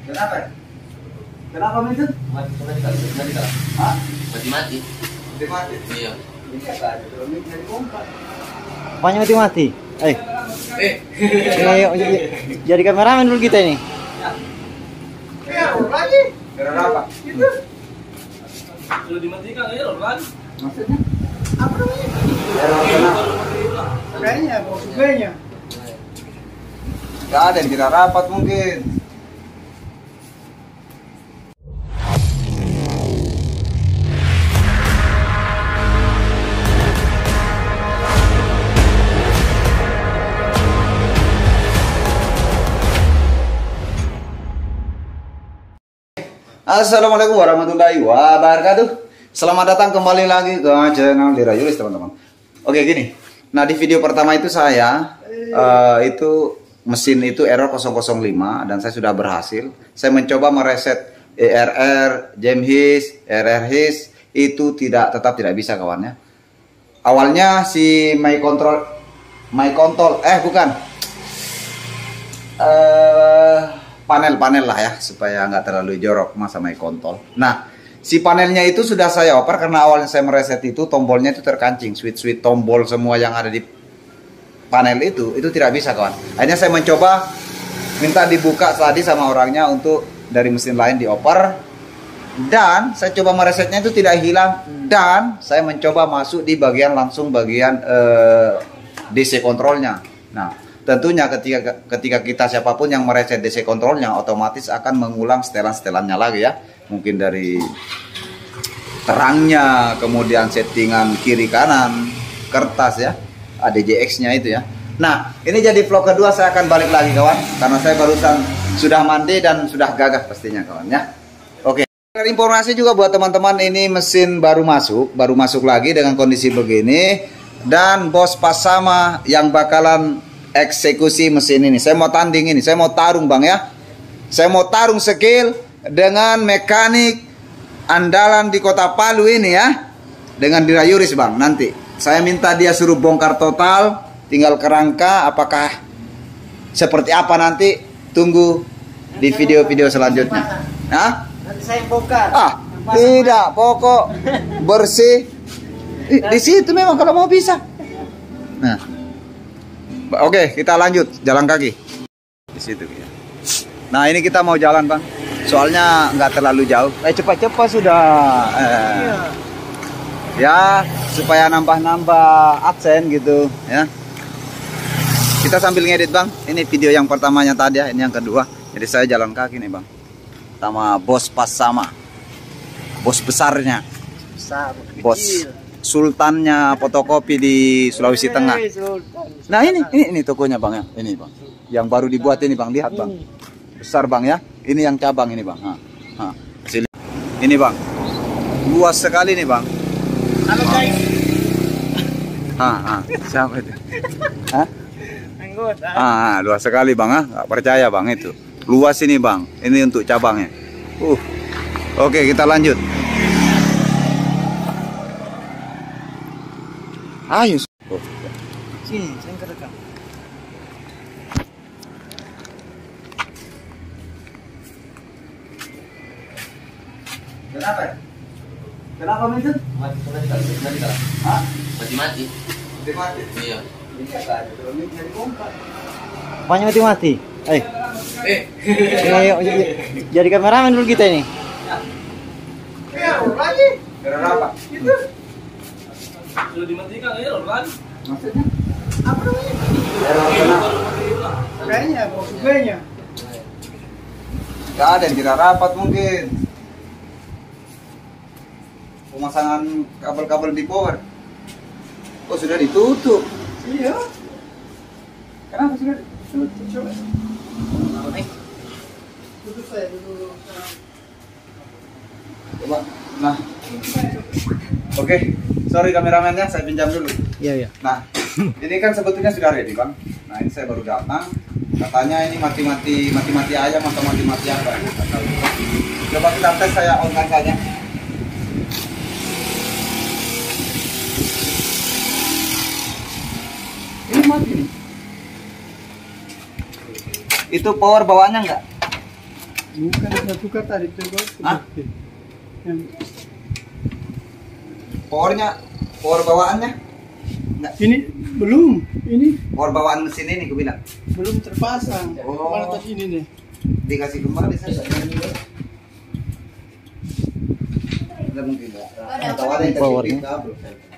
Kenapa? Kenapa Vincent? Mati kali. Hah? Mati. Mati. Iya. Ini apa? Kalau ini jadi bongkar. Apanya mati-mati? Jadi kameramen dulu kita ini. Ya, lagi. Error apa? Itu. Sudah dimatikan ya, lagi. Maksudnya? Apa namanya? Error kenapa? Kayaknya, maksudnya. Gak ada yang tidak rapat mungkin. Assalamualaikum warahmatullahi wabarakatuh. Selamat datang kembali lagi ke channel Lira Yulis, teman-teman. Oke, gini. Nah, di video pertama itu saya itu mesin itu error 005 dan saya sudah berhasil. Saya mencoba mereset ERR, JamHis, RRHis, itu tetap tidak bisa kawannya. Awalnya si my control panel lah ya, supaya nggak terlalu jorok masa my control. Nah, si panelnya itu sudah saya oper karena awalnya saya mereset itu tombolnya itu terkancing, switch tombol semua yang ada di panel itu tidak bisa kawan. Akhirnya saya mencoba minta dibuka tadi sama orangnya untuk dari mesin lain dioper, dan saya coba meresetnya itu tidak hilang, dan saya mencoba masuk di bagian DC kontrolnya. Nah, tentunya ketika kita siapapun yang mereset DC kontrolnya otomatis akan mengulang setelan-setelannya lagi ya. Mungkin dari terangnya, kemudian settingan kiri kanan, kertas ya, ADJX-nya itu ya. Nah, ini jadi vlog kedua, saya akan balik lagi kawan, karena saya barusan sudah mandi dan sudah gagah pastinya kawan ya. Oke. Informasi juga buat teman-teman, ini mesin baru masuk lagi dengan kondisi begini, dan bos Pasama yang bakalan eksekusi mesin ini. Saya mau tanding ini, saya mau tarung bang ya. Saya mau tarung skill dengan mekanik andalan di Kota Palu ini ya, dengan Lira Yulis bang. Nanti saya minta dia suruh bongkar total, tinggal kerangka. Apakah seperti apa nanti, tunggu di video-video selanjutnya. Hah? Nanti saya bongkar. Tidak, pokok bersih. Di situ memang kalau mau bisa. Nah, oke, kita lanjut jalan kaki di situ ya. Nah, ini kita mau jalan bang, soalnya nggak terlalu jauh. Cepat-cepat sudah. Ya, supaya nambah-nambah adsen gitu ya. Kita sambil ngedit bang. Ini video yang pertamanya tadi ya, ini yang kedua. Jadi saya jalan kaki nih bang, sama bos Pasama, bos besarnya, bos sultannya fotokopi di Sulawesi Tengah. Nah, ini tokonya bang ya, ini bang, yang baru dibuat ini bang, lihat bang, besar bang ya. Ini yang cabang ini bang. Ini bang, luas sekali nih bang. Halo guys. Siapa itu? Luas sekali bang, nggak percaya bang, itu luas ini bang. Ini untuk cabangnya. Oke, kita lanjut. Ayo. Sini, saya kerekam. Kenapa? Kenapa Vincent? Mati kali. Hah? Mati. Iya. Ini apa? Kalau ini jadi bongkar. Apanya mati-mati? Jadi kameramen dulu kita ini. Ya, lagi. Error apa? Itu. Sudah dimatikan ya, lagi. Maksudnya? Apa namanya? Error kenapa? Kayaknya, maksudnya. Gak ada yang tidak rapat mungkin. Pemasangan kabel-kabel di power. Oh, sudah ditutup. Iya. Kenapa sudah ditutup? Coba. Tutup saya dulu. Coba. Nah. Oke. Sorry kameramennya, saya pinjam dulu. Iya. Nah, ini kan sebetulnya sudah ready bang. Nah, ini saya baru datang. Katanya ini mati ayam atau mati apa? Coba kita tes, saya on-kan saja. Ini mati nih. Itu power bawaannya enggak? Bukan saya tukar tadi itu bos. Hah? Yang Power bawaannya? Enggak. ini belum, ini Power bawaan mesin ini gue bilang. belum terpasang. Oh. Mana tas ini nih? Dikasih kembali saya. Enggak mungkin enggak. Atau ada yang Powernya. kasih kabel.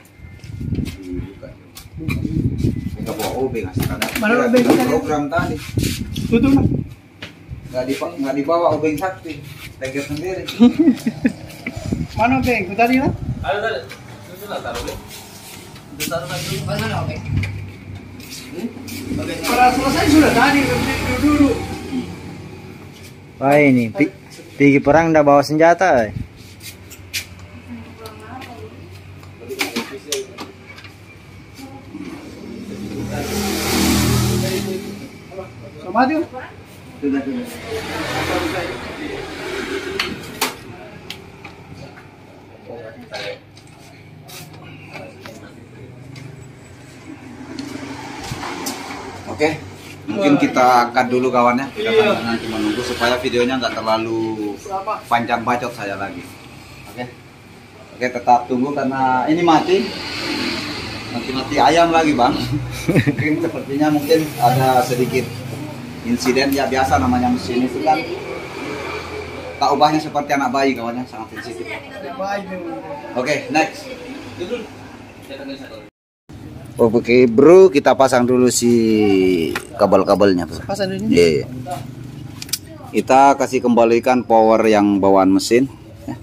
Enggak bawa OB ngasih kadang. Mana OB? Program tadi. Tutup lah. Enggak dibawa OB yang sakti. Pegang sendiri. Mana beng? Itu tadi lah. Ada tadi. Itu lah taruh deh. Itu taruh lagi. Mana oke? Kalau selesai sudah tadi dulu. Wah ini pergi perang udah bawa senjata. Sama tuh. Sudah. Oke, mungkin kita cut dulu kawannya. Kita nanti menunggu supaya videonya nggak terlalu panjang bacot saya lagi. Oke, tetap tunggu karena ini mati ayam lagi bang. Mungkin sepertinya ada sedikit insiden ya, biasa namanya mesin itu kan. Tak ubahnya seperti anak bayi kawannya, sangat sensitif. Oke, next. Oke bro, kita pasang dulu si kabel-kabelnya bro. Pasang dulu. Iya. Kita kasih kembalikan power yang bawaan mesin. Ya.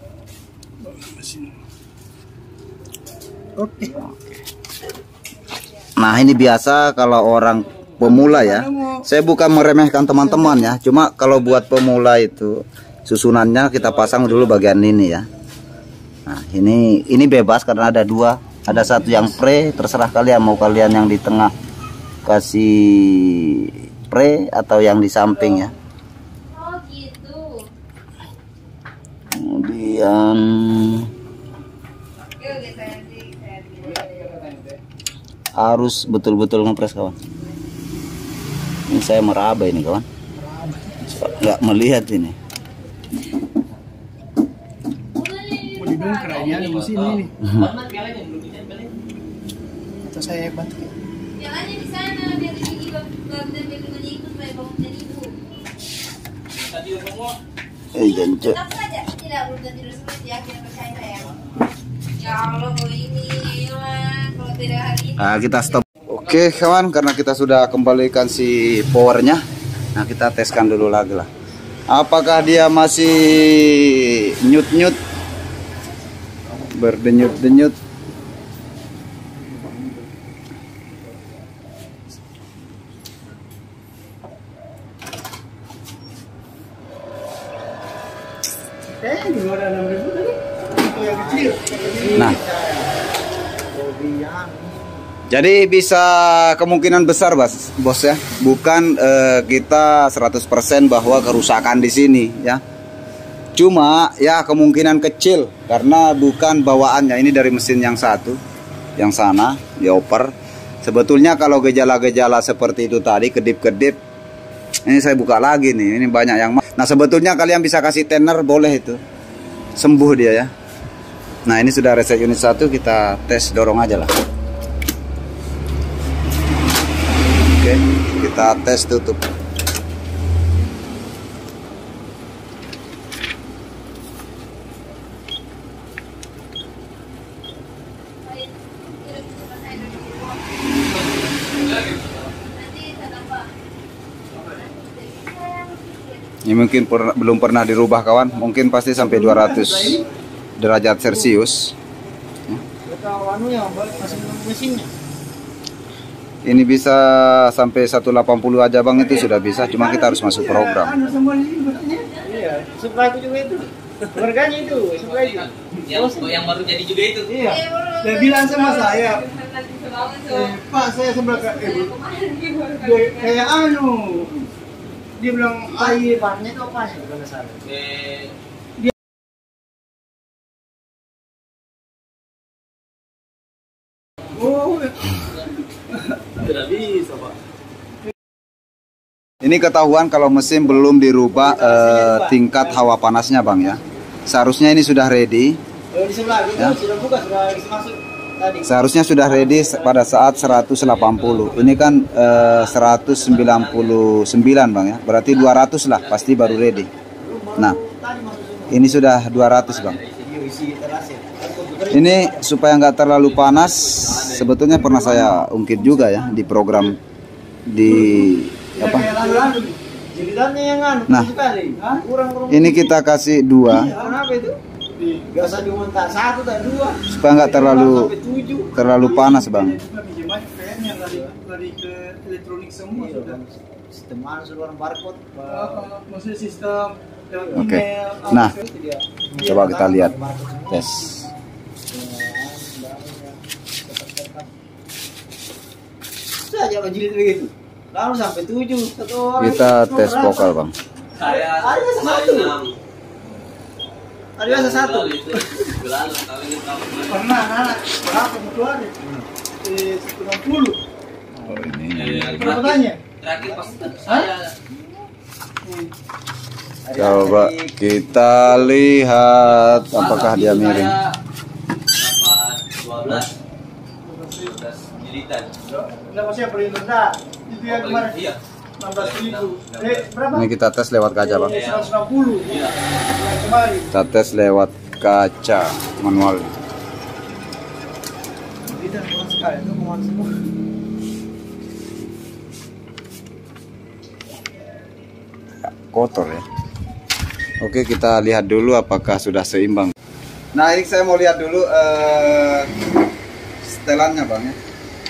Oke. Nah ini biasa kalau orang pemula ya. Saya bukan meremehkan teman-teman ya. Cuma kalau buat pemula itu susunannya kita pasang dulu bagian ini ya. Nah ini bebas karena ada dua. Ada satu yang pre, terserah kalian mau kalian yang di tengah kasih pre atau yang di samping ya. Oh gitu. Kemudian harus betul-betul ngepres kawan. Ini saya meraba ini kawan. Nggak melihat ini. Didongkrak ini ada mesin ini. Atau saya bantu. Jalannya di sana biar gigi bangun ikut supaya bangun dan ibu. Jancu. Tetap saja tidak belum tidur seperti ya, kita percaya sayang. Ya Allah kalau ini kalau tidak hari ini. Nah, kita stop. Oke kawan, karena kita sudah kembalikan si powernya. Nah kita teskan dulu lagi lah. Apakah dia masih nyut-nyut, berdenyut-denyut? Juga ada 6.000 tadi. Itu yang kecil. Nah, jadi bisa kemungkinan besar bos ya, bukan kita 100% bahwa kerusakan di sini ya. Cuma ya kemungkinan kecil karena bukan bawaannya, ini dari mesin yang satu, yang sana dioper. Sebetulnya kalau gejala-gejala seperti itu tadi, kedip-kedip, ini saya buka lagi nih, ini banyak yang. Nah sebetulnya kalian bisa kasih tenor, boleh itu, sembuh dia ya. Nah ini sudah reset unit 1, kita tes dorong aja lah. Oke, kita tes tutup. Ini mungkin belum pernah dirubah kawan, mungkin pasti sampai 200 derajat Celcius. Mesinnya. Ini bisa sampai 180 aja bang, itu sudah bisa, cuma kita harus masuk program. Iya, supply juga itu. Harganya itu, supply itu. Yang baru jadi juga itu. Iya. Dia bilang sama saya, Pak saya sebelah kayak anu. Dia bilang air bahannya itu apa ya? Bukan salah. Oh, Tidak bisa pak. Ini ketahuan kalau mesin belum dirubah tingkat hawa panasnya Bang ya. Seharusnya ini sudah ready. Di sebelah itu Ya. sudah buka, sudah masuk tadi. Seharusnya sudah ready pada saat 180. Ini kan 199 Bang ya. Berarti 200 lah pasti baru ready. Nah, ini sudah 200 Bang. Ini supaya nggak terlalu panas, sebetulnya pernah saya ungkit juga ya di program di apa. Jilidannya yang anu, Nah, sekali. Kurang. Ini kita kasih 2 Kenapa itu? Biasa cuma tak 1 tak 2. supaya nggak terlalu panas Bang. Lari ke elektronik semua sudah. Sistem mana sudah orang barcode. Maksudnya sistem Oke. email. Nah, coba kita lihat tes. Saja jilid begitu. Lalu sampai 7 satu orang. Kita tes vokal Bang. Saya Ada satu. Ada biasa 1. Pernah anak berapa keluar? 90. Oh, ini. Berapa tanya? Terakhir pas saya Coba kita lihat apakah dia miring. Dapat 12 jilidan. Enggak maksudnya paling rendah. Itu yang kemarin Iya. 16.000. Berapa? Ini kita tes lewat kaca Bang. 160. Iya. Yang kemarin. Kita tes lewat kaca manual. Tidak kurang sekali itu kemana semua. Kotor ya. Oke, kita lihat dulu apakah sudah seimbang. Nah, ini saya mau lihat dulu setelannya Bang ya.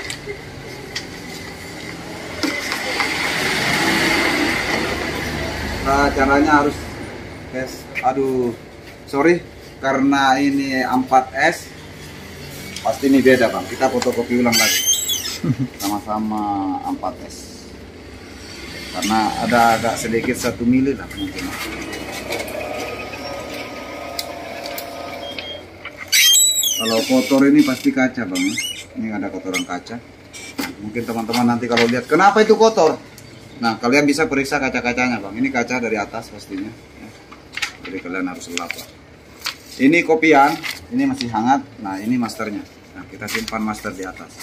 Nah, caranya harus aduh, sorry karena ini 4S pasti ini beda Bang. Kita fotokopi ulang lagi. Sama-sama 4S. Karena ada agak sedikit 1 mili lah mungkin. Kalau kotor ini pasti kaca Bang ya. Ini ada kotoran kaca. Mungkin teman-teman nanti kalau lihat kenapa itu kotor, nah kalian bisa periksa kaca-kacanya Bang. Ini kaca dari atas pastinya ya. Jadi kalian harus lap lah. Ini kopian, ini masih hangat. Nah ini masternya. Nah kita simpan master di atas.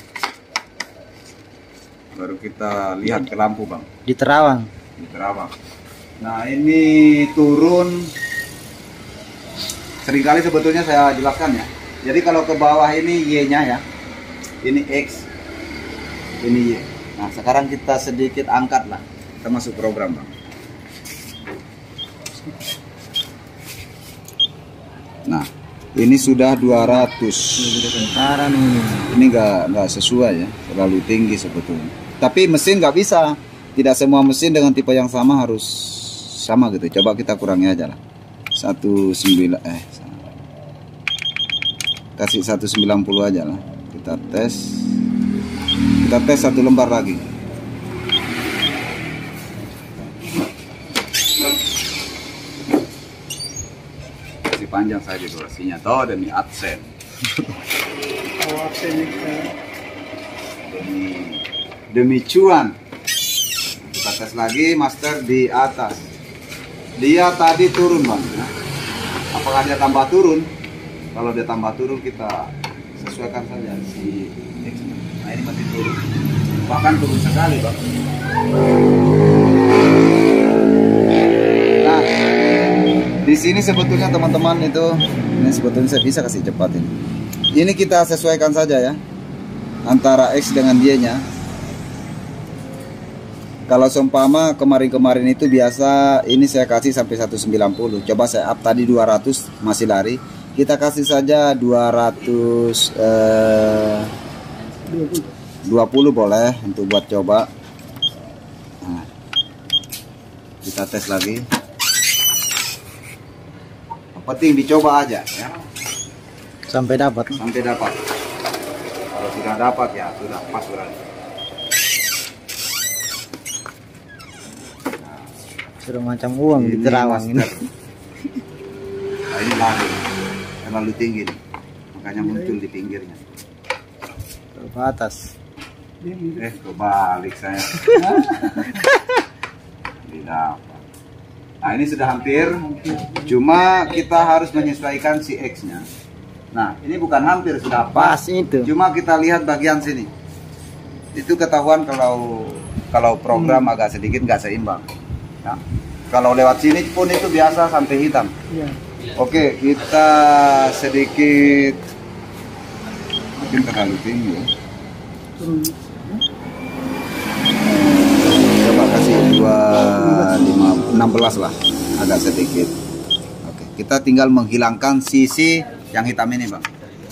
Baru kita lihat ke lampu Bang. Di Terawang. Di Terawang. Nah ini turun. Seringkali sebetulnya saya jelaskan ya. Jadi kalau ke bawah ini Y-nya ya. Ini X. Ini Y. Nah sekarang kita sedikit angkat lah. Kita masuk program Bang. Nah ini sudah 200. Bentaran ini. Ini nggak sesuai ya. Terlalu tinggi sebetulnya. Tapi mesin nggak bisa. Tidak semua mesin dengan tipe yang sama harus sama gitu. Coba kita kurangi aja lah. 19 kasih 190 aja lah. Kita tes 1 lembar lagi. Kasih panjang saja durasinya toh demi adsen. Demi cuan. Kita tes lagi master di atas. Dia tadi turun Bang ya. Apakah dia tambah turun? Kalau dia tambah turun kita sesuaikan saja si X. Nah ini masih turun. Bahkan turun sekali Bang. Nah di sini sebetulnya teman-teman itu, ini sebetulnya saya bisa kasih cepat ini. Ini kita sesuaikan saja ya antara X dengan Y-nya. Kalau seumpama kemarin-kemarin itu biasa ini saya kasih sampai 190. Coba saya up tadi 200 masih lari. Kita kasih saja 220 boleh untuk buat coba. Nah, kita tes lagi. Yang penting dicoba aja ya. Sampai dapat. Sampai dapat. Kalau sudah dapat ya sudah pas berarti. Sudah macam uang di Terawang ini. Nah, ini lari terlalu tinggi nih. Makanya muncul di pinggirnya. Ke atas. Kebalik saya. dapat. Nah ini sudah hampir, cuma kita harus menyesuaikan si X-nya. Nah ini bukan hampir, sudah pas itu. Cuma kita lihat bagian sini, itu ketahuan kalau program agak sedikit nggak seimbang. Ya. Kalau lewat sini pun itu biasa sampai hitam. Iya. Oke, kita sedikit mungkin terlalu tinggi ya. Coba kasih 16 lah, agak sedikit. Oke, kita tinggal menghilangkan sisi yang hitam ini, Bang.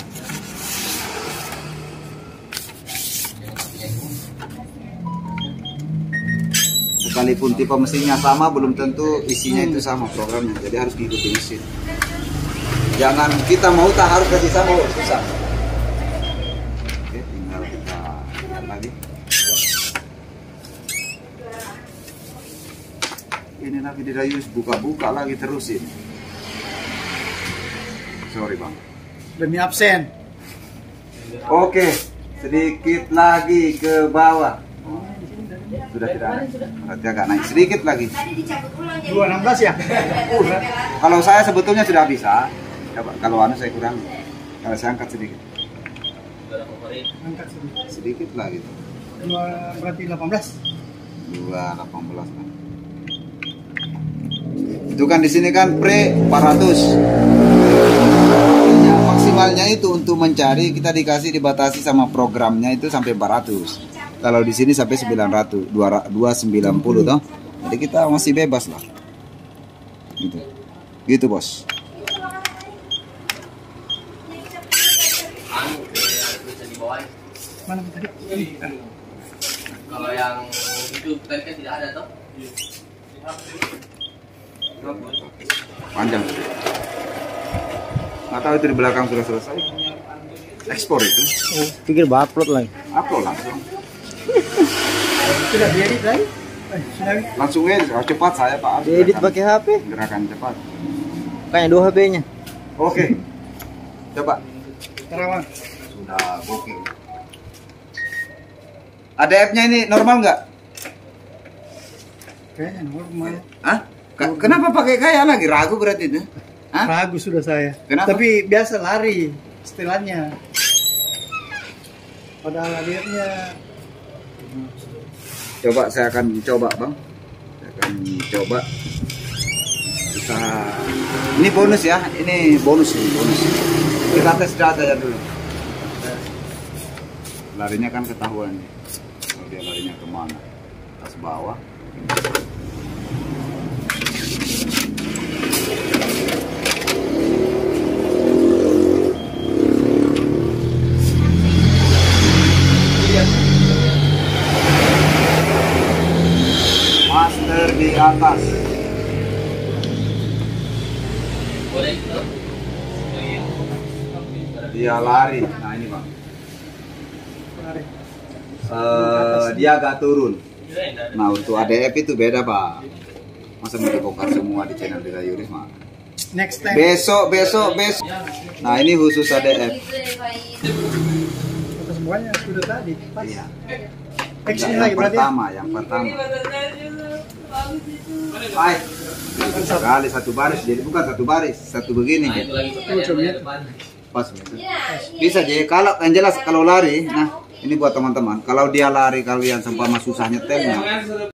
Sekalipun tipe mesinnya sama, belum tentu isinya itu sama programnya. Jadi harus diikuti mesin. Jangan kita mau tak harus kasih sama, susah. Oke, tinggal kita lihat lagi. Ini lagi dirayus, buka-buka lagi terusin. Sorry Bang. Demi absen. Oke, sedikit lagi ke bawah. Sudah tidak ada. Berarti agak naik sedikit lagi. Tadi dicabut ulang jadi 216 ya? Kalau saya sebetulnya sudah bisa. Coba kalau anu saya kurang. Kalau saya angkat sedikit. Angkat sedikit. Sedikit lagi. Berarti 18. 218 kan. Itu kan di sini kan pre 400. Ya, maksimalnya itu untuk mencari kita dikasih dibatasi sama programnya itu sampai 400. Kalau di sini sampai 900, 290 toh. Jadi kita masih bebas lah. Gitu. Gitu, Bos. Mana tadi? Kalau yang itu tadi kan tidak ada toh? Panjang. Nggak tahu itu di belakang sudah selesai. Ekspor itu. Oh, pikir upload lagi. Upload langsung. Sudah diedit lagi? Sudah. Langsung aja cepat saya Pak. Diedit pakai HP. Gerakan cepat. Kayaknya 2 HP-nya. Oke. Coba. Terawang. Sudah gokil. ADF-nya ini normal nggak? Kayaknya normal. Hah? Kenapa pakai kayak lagi? Ragu berarti itu? Hah? Ragu sudah saya. Kenapa? Tapi biasa lari setelannya. Padahal akhirnya Coba saya akan coba Bang. Saya akan coba. Kita ini bonus ya. Ini bonus ini bonus. Kita tes data ya dulu. Larinya kan ketahuan. Kalau dia larinya kemana? Atas bawah. Master di atas. Boleh itu? Dia lari. Nah ini Bang. lari. Dia agak turun. Nah untuk ADF itu beda Pak. Masa mau dibongkar semua di channel Desa Yuris mah. Next time. Besok. Nah ini khusus ADF. Kita semuanya sudah tadi. Pas. Iya. X-nya lagi berarti. Yang pertama. Baik. Sekali satu baris, jadi bukan satu baris, satu begini. Nah, itu lagi pertanyaan depan. Pas. Bisa jadi kalau yang jelas kalau lari, nah ini buat teman-teman. Kalau dia lari kalian sampai susah nyetelnya.